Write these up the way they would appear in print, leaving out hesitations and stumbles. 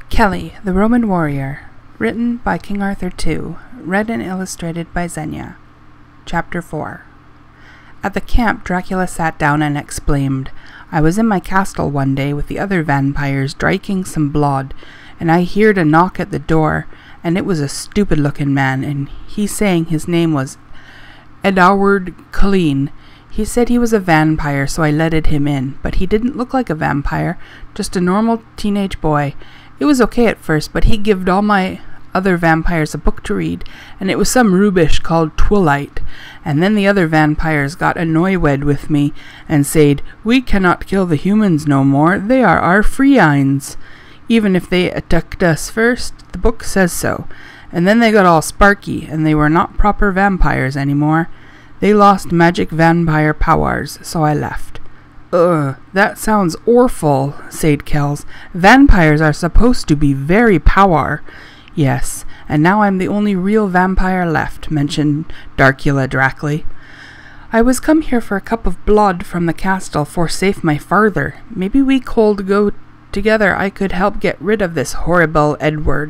Kelly, the Roman Warrior, written by King Arthur II, read and illustrated by Xenia. Chapter 4. At the camp, Dracula sat down and exclaimed, "I was in my castle one day with the other vampires drinking some blood, and I heard a knock at the door, and it was a stupid-looking man, and he saying his name was Edward Cullen. He said he was a vampire, so I letted him in, but he didn't look like a vampire, just a normal teenage boy. It was okay at first, but he gived all my other vampires a book to read, and it was some rubbish called Twilight. And then the other vampires got annoyed with me, and said, 'We cannot kill the humans no more, they are our friends. Even if they attacked us first, the book says so.' And then they got all sparky, and they were not proper vampires anymore. They lost magic vampire powers, so I left." "Ugh, that sounds awful," said Kells. "Vampires are supposed to be very power." "Yes, and now I'm the only real vampire left," mentioned Dracula darkly. "I was come here for a cup of blood from the castle for save my father. Maybe we could go together. I could help get rid of this horrible Edward,"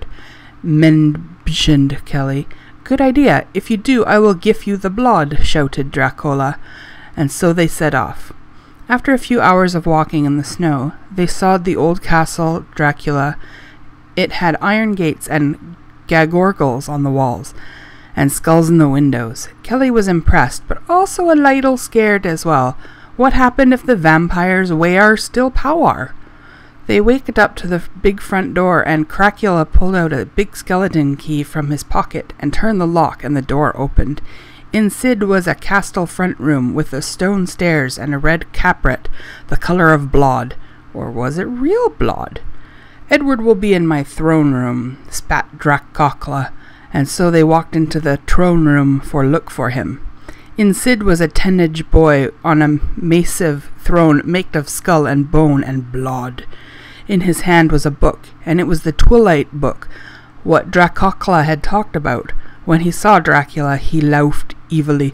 mentioned Kelly. "Good idea. If you do, I will give you the blood," shouted Dracula. And so they set off. After a few hours of walking in the snow, they saw the old castle Dracula. It had iron gates and gargoyles on the walls, and skulls in the windows. Kelly was impressed, but also a little scared as well. What happened if the vampires were still power? They waked up to the big front door, and Dracula pulled out a big skeleton key from his pocket and turned the lock, and the door opened. Inside was a castle front room with a stone stairs and a red carpet, the color of blood. Or was it real blood? "Edward will be in my throne room," spat Dracula, and so they walked into the throne room for look for him. Inside was a teenage boy on a massive throne made of skull and bone and blood. In his hand was a book, and it was the Twilight book, what Dracula had talked about. When he saw Dracula, he laughed evilly.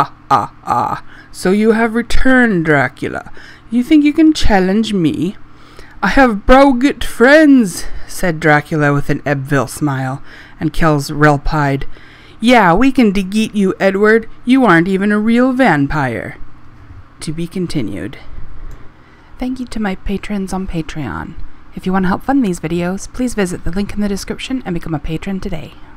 Ah, so you have returned, Dracula. You think you can challenge me?" "I have good friends," said Dracula with an Ebvil smile, and Kells replied, "Yeah, we can defeat you, Edward. You aren't even a real vampire." To be continued. Thank you to my patrons on Patreon. If you want to help fund these videos, please visit the link in the description and become a patron today.